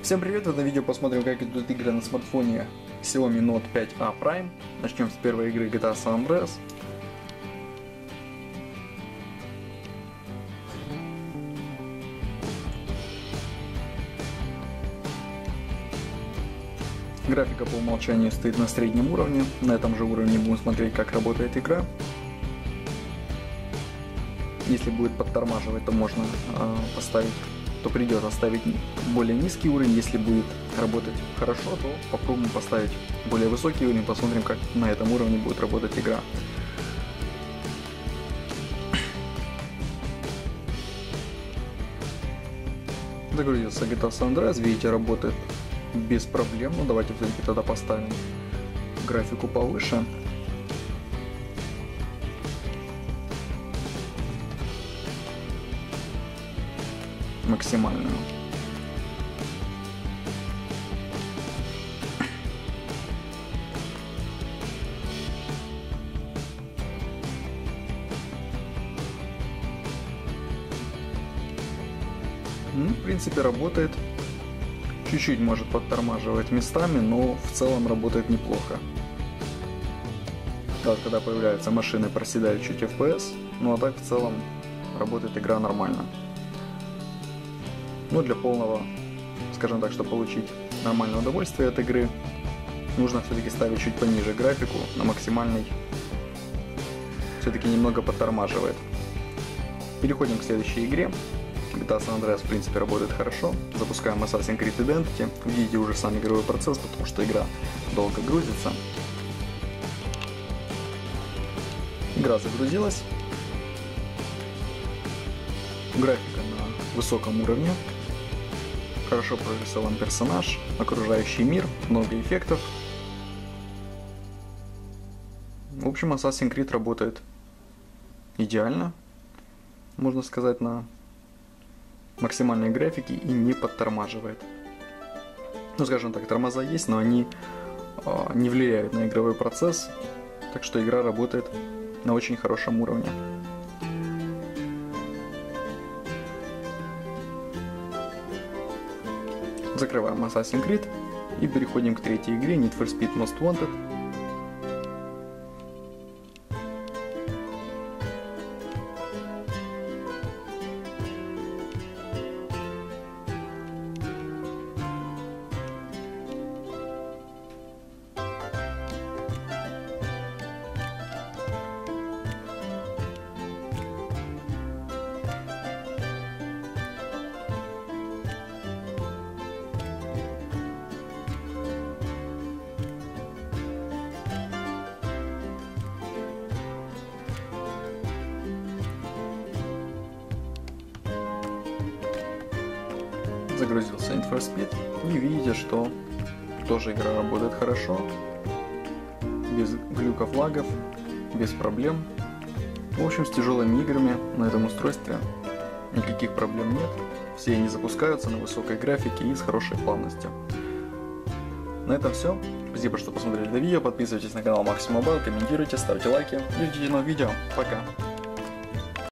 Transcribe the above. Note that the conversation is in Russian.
Всем привет! В этом видео посмотрим, как идут игры на смартфоне Xiaomi Note 5A Prime. Начнем с первой игры GTA San Andreas. Графика по умолчанию стоит на среднем уровне. На этом же уровне будем смотреть, как работает игра. Если будет подтормаживать, то можно придется ставить более низкий уровень. Если будет работать хорошо, то попробуем поставить более высокий уровень, посмотрим, как на этом уровне будет работать игра. Загрузился GTA San Andreas, видите, работает без проблем. Но давайте все-таки тогда поставим графику повыше. Максимальную. В принципе, работает. Чуть-чуть может подтормаживать местами, но в целом работает неплохо. Да, когда появляются машины, проседает чуть FPS, ну а так в целом работает игра нормально. Но для полного, скажем так, чтобы получить нормальное удовольствие от игры, нужно все-таки ставить чуть пониже графику, на максимальный. Все-таки немного подтормаживает. Переходим к следующей игре. GTA San Andreas в принципе работает хорошо. Запускаем Assassin's Creed Identity. Видите уже сам игровой процесс, потому что игра долго грузится. Игра загрузилась. Графика на высоком уровне. Хорошо прорисован персонаж, окружающий мир, много эффектов. В общем, Assassin's Creed работает идеально, можно сказать, на максимальной графике и не подтормаживает. Ну, скажем так, тормоза есть, но они не влияют на игровой процесс, так что игра работает на очень хорошем уровне. Закрываем Assassin's Creed и переходим к третьей игре Need for Speed Most Wanted. Загрузился Need for Speed и видите, что тоже игра работает хорошо, без глюков, лагов, без проблем. В общем, с тяжелыми играми на этом устройстве никаких проблем нет. Все они запускаются на высокой графике и с хорошей плавностью. На этом все. Спасибо, что посмотрели это видео. Подписывайтесь на канал Maximum Mobile, комментируйте, ставьте лайки и ждите новых видео. Пока!